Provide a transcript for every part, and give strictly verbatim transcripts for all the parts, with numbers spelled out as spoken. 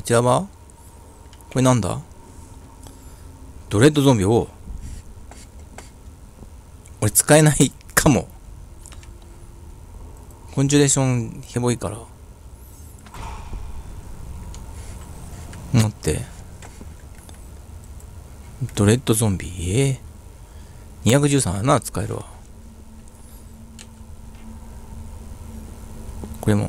ちらはこれなんだ？ドレッドゾンビを俺使えないかも。コンジュレーションヘボいから。待って。ドレッドゾンビ、ええー、にひゃくじゅうさんなら使えるわ。これも。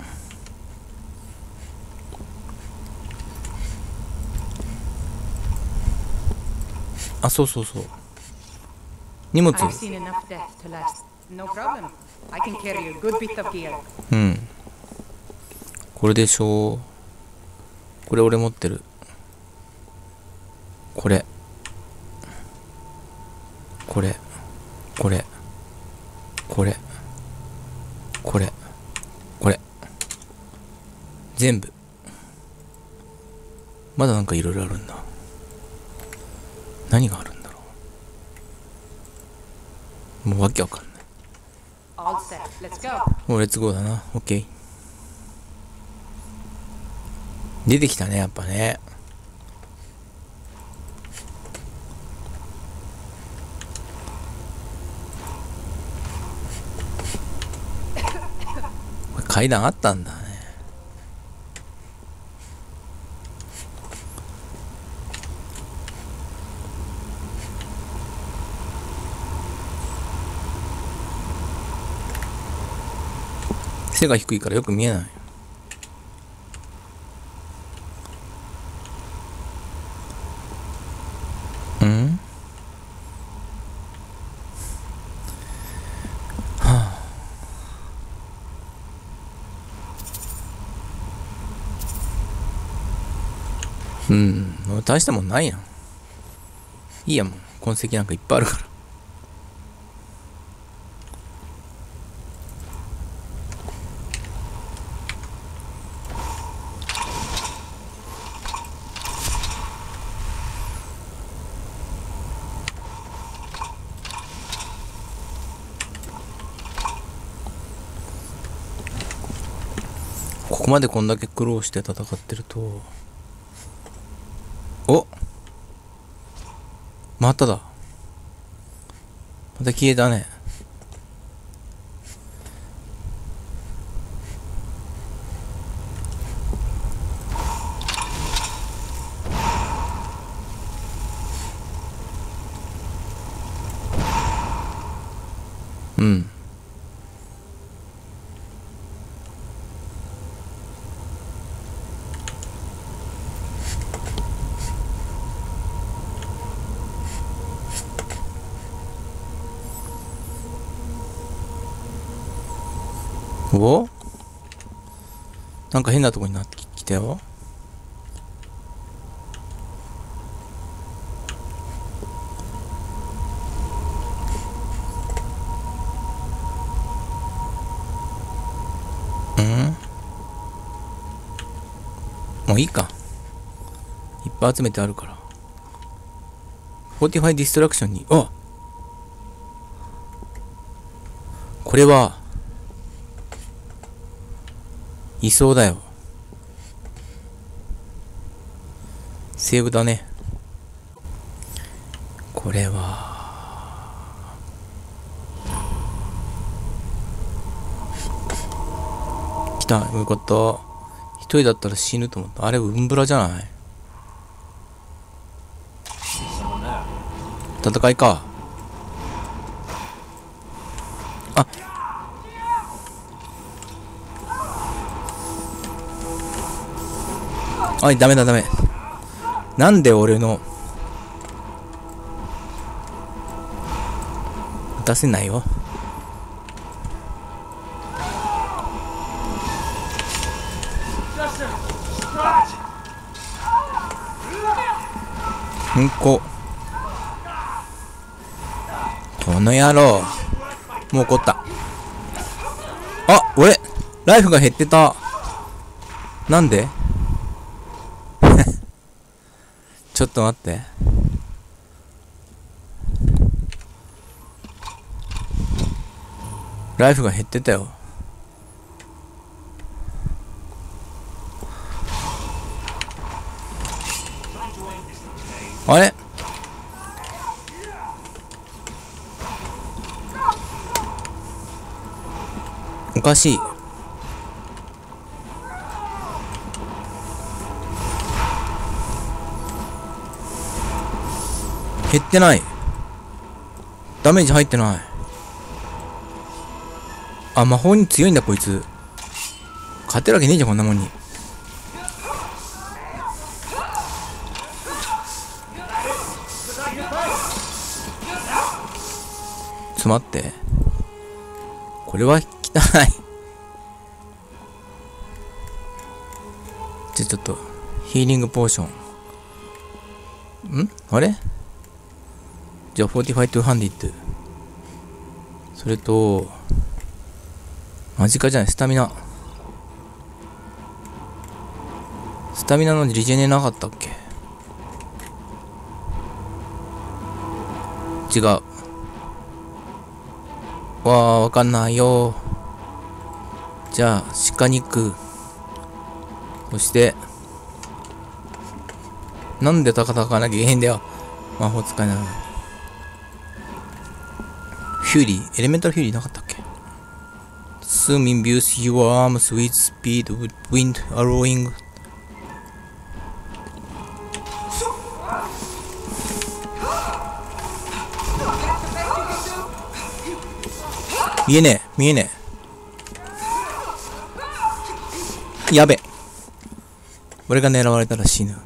あ、そうそうそう。荷物。うん。これでしょう。これ俺持ってる。これ。これ。これ。これ。これ。これ。全部。まだなんかいろいろあるんだ。何があるんだろう。もうわけわかんない。もうレッツゴーだな。オッケー。出てきたね、やっぱね。これ階段あったんだね。背が低いからよく見えない。うんはあ。うん、大したもんないやん。いいやもん、痕跡なんかいっぱいあるから。ここまでこんだけ苦労して戦ってると、お、まただ。また消えたね。うん。お、なんか変なとこになってきたよ。うん、もういいか。いっぱい集めてあるから。フォーティファイディストラクションに、あ、これは、いそうだよ。セーブだね。これは、来た。よかった。一人だったら死ぬと思った。あれ、ウンブラじゃない？戦いか。あ、あい、ダメだダメ。なんで俺の出せないよ。んこ。この野郎。もう怒った。あ、俺、ライフが減ってた。なんでちょっと待って。ライフが減ってたよ。 おかしい。減ってない。ダメージ入ってない。あ、魔法に強いんだこいつ。勝てるわけねえじゃんこんなもんに。ちょっと待って。これは汚い。じゃ、ちょっと、ヒーリングポーション。んあれじゃあ、フォーティファイトゥーハンディッド。それと、マジかじゃない、スタミナ。スタミナのリジェネなかったっけ？違う。わあ、わかんないよ。じゃあ、鹿肉。そして、なんで戦わなきゃいけへんだよ。魔法使いなのに。フューリー、エレメンタルフューリーなかったっけ？ Soon imbues your arms with speed with wind arrowing. 見えねえ、見えねえ。やべ。俺が狙われたら死ぬ。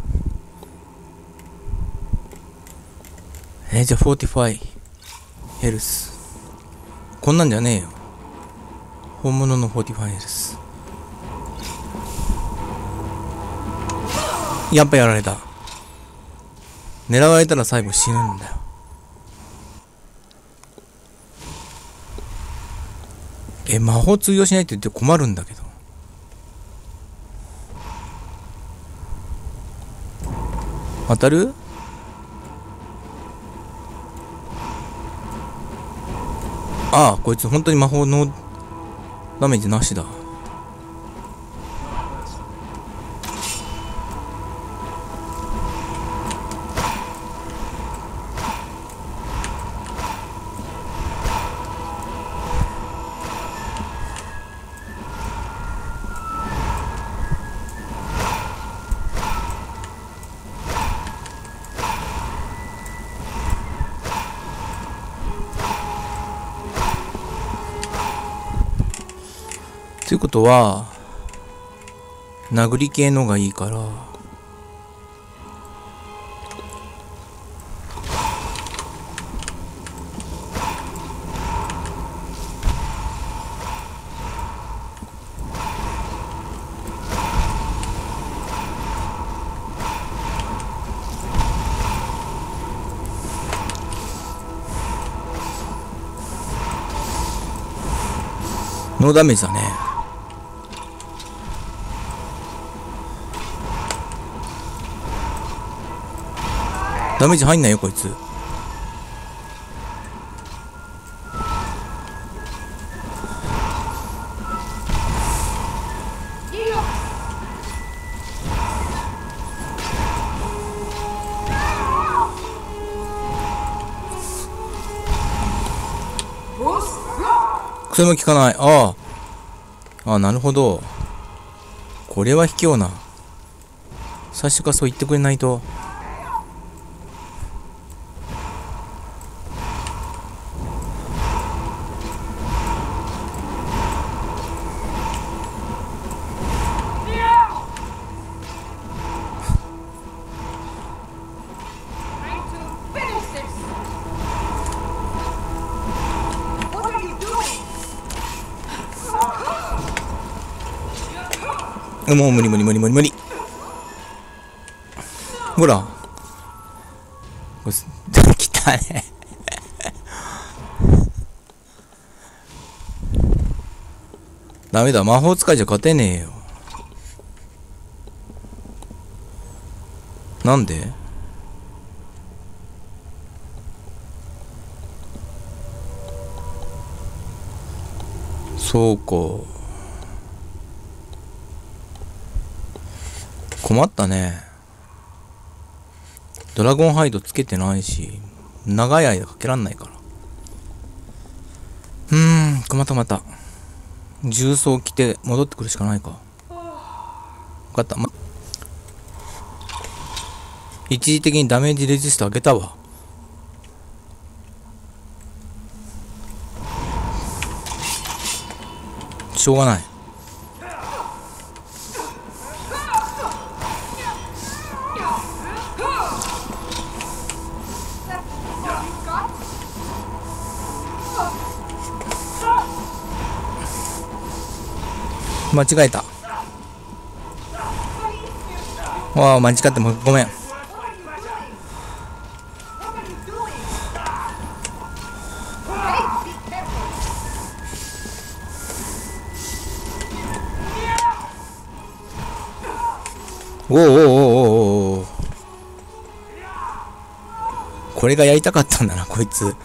えー、じゃあ、フォーティファイヘルス。こんなんじゃねえよ。本物のフォーティファイヘルス。やっぱやられた。狙われたら最後死ぬんだよ。え、魔法通用しないって言って困るんだけど。当たる？ああ、こいつ本当に魔法のダメージなしだ。ということは、殴り系のがいいから、ノーダメージだね。ダメージ入んないよこいつ。それも効かない。ああ。ああ、なるほど。これは卑怯な。最初からそう言ってくれないと。もう無理無理無理無理無理。ほら。これ、来たね。ダメだ、魔法使いじゃ勝てねえよ。なんで？そうか。困ったね。ドラゴンハイドつけてないし、長い間かけらんないから。うーん、困った困った。 重装着て戻ってくるしかないか。分かった、ま、一時的にダメージレジスト開けたわ。しょうがない。間違えた。わあ、間違ってもごめん。おおおおおおお、これがやりたかったんだなこいつ。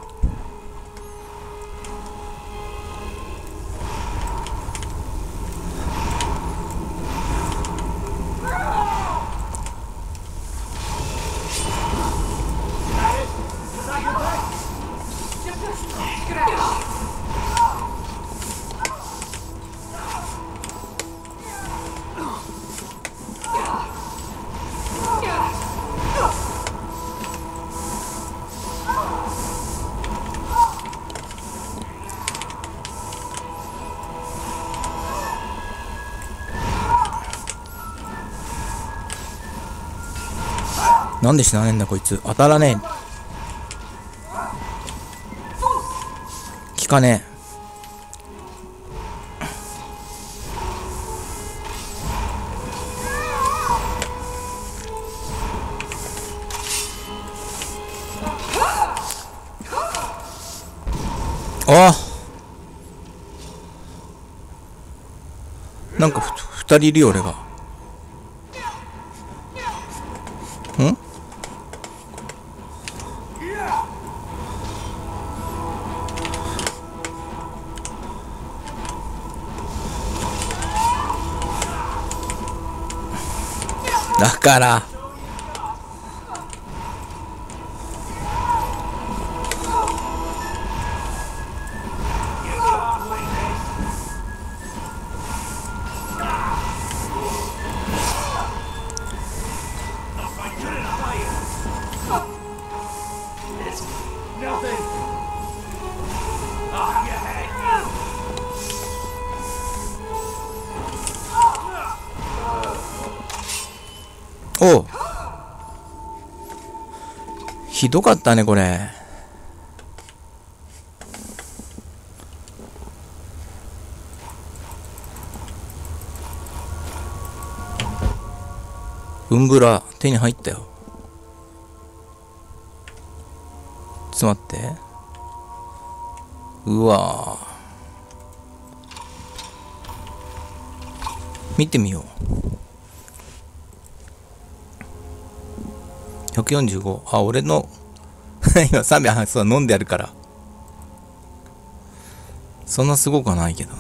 なんで死なねえんだこいつ。当たらねえ。効かねえ。ああ、なんかふ二人いるよ俺が。ん？だからおう、ひどかったねこれ。ウンブラ手に入ったよ。ちょっと待って。うわー、見てみよう。ひゃくよんじゅうご。あ、俺の今さんびゃくはち、そう飲んでやるから。そんなすごくはないけどな。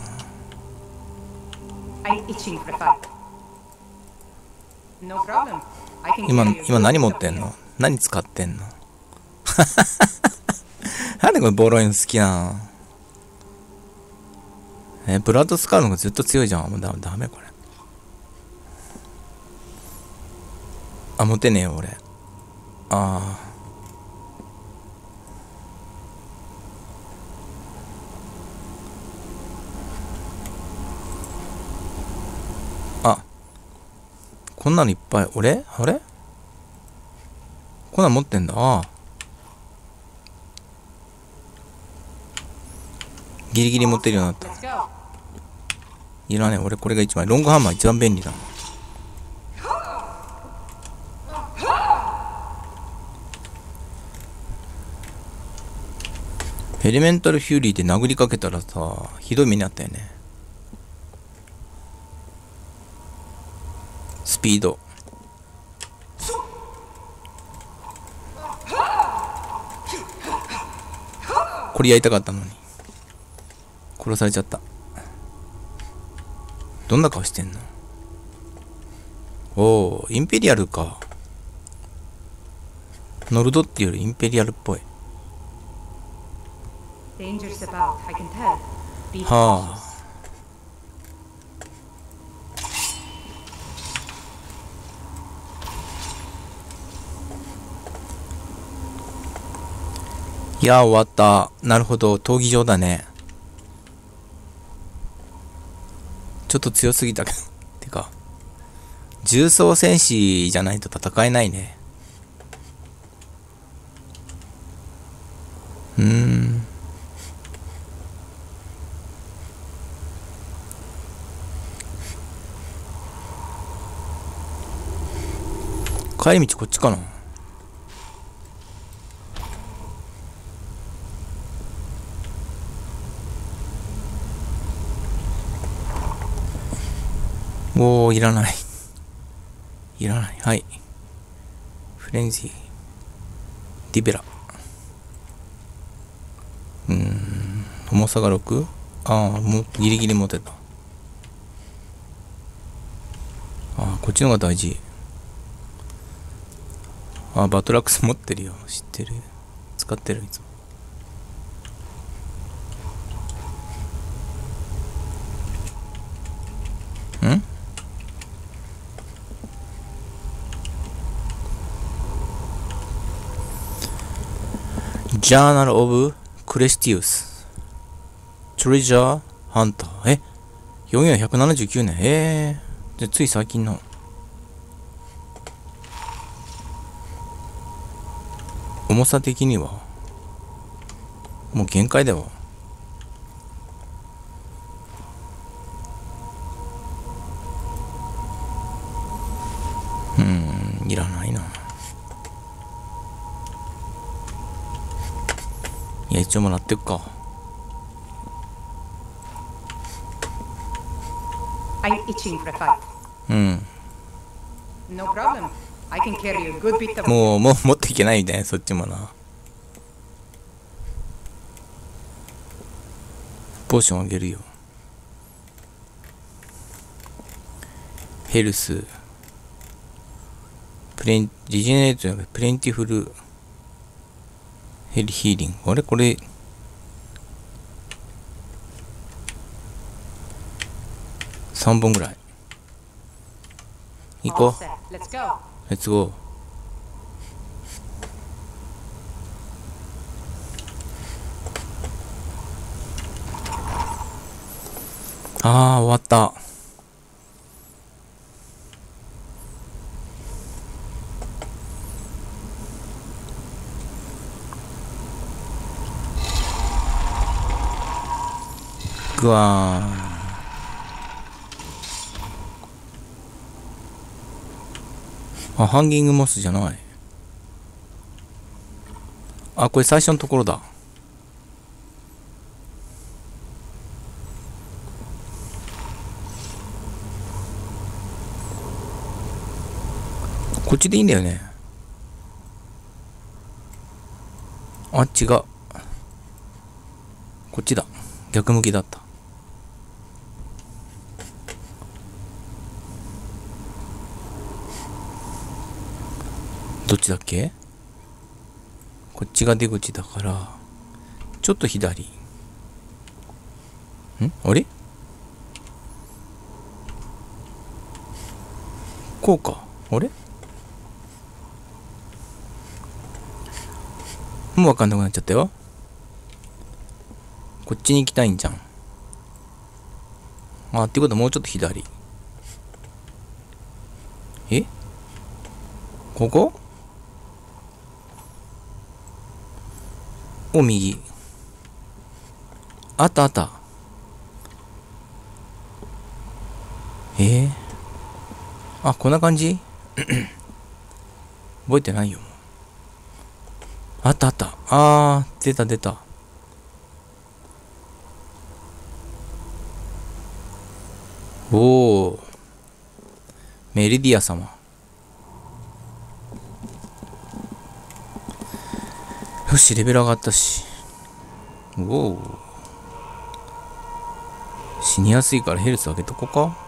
今、今何持ってんの？何使ってんの？なんでこれボロいの好きなの？え、ブラッドスカーの方がずっと強いじゃん。もうダメ、ダメこれ。あ、持てねえよ俺。ああ。あ、こんなのいっぱい。俺あれこんなん持ってんだ。ああ。ギリギリ持ってるようになった。いらねえ。俺これが一番。ロングハンマー一番便利だな。エレメンタルフューリーで殴りかけたらさ、ひどい目にあったよね。スピード。これやりたかったのに。殺されちゃった。どんな顔してんの？おお、インペリアルか。ノルドっていうよりインペリアルっぽい。はあ。 いや、終わった。なるほど、闘技場だね。ちょっと強すぎたけど。てか、重装戦士じゃないと戦えないね。うーん。帰り道こっちかな。おー、いらない。いらない。はい。フレンジー。ディベラ。うーん。重さが ろく？ ああ、もうギリギリ持てた。ああ、こっちの方が大事。ああ、バトラックス持ってるよ。知ってる。使ってる、いつも。ん？ジャーナル・オブ・クレスティウス。トレジャー・ハンター。え ?よんせんひゃくななじゅうきゅうねん。えー。じゃあ、つい最近の。重さ的にはもう限界だわ。うーん、いらないな。いや、一応もらってくか。 I'm itching for a fight. うん。 No problem. I can carry a good bit of. もう、もう持っていけないみたいな、そっちもな。ポーションあげるよ。ヘルス。プレン、リジェネレートじゃなくて、プレンティフルヘルヒーリング。あれこれ、さんぼんぐらい。行こう。 Let's go. レッツゴー。ああ、終わった。ぐわーん。あ、ハンギングモスじゃない。あ、これ最初のところだ。こっちでいいんだよね。あ、違う。こっちだ。逆向きだった。どっちだっけ？こっちが出口だから、ちょっと左。ん？あれ？こうか。あれ？もうわかんなくなっちゃったよ。こっちに行きたいんじゃん。あ、ってことはもうちょっと左。え？ここ？を右。あったあった。えー、あ、こんな感じ覚えてないよ。あったあった。あー、出た出た。おー。メリディア様。よし、レベル上がったし。おお。死にやすいからヘルス上げとこうか。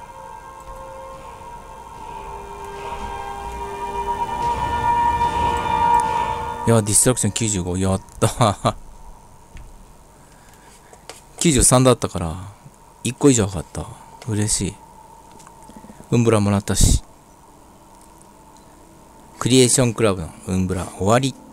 いや、ディストラクションきゅうじゅうご。やったー。きゅうじゅうさんだったから、いっこ以上上がった。嬉しい。ウンブラもらったし。クリエーションクラブのウンブラ終わり。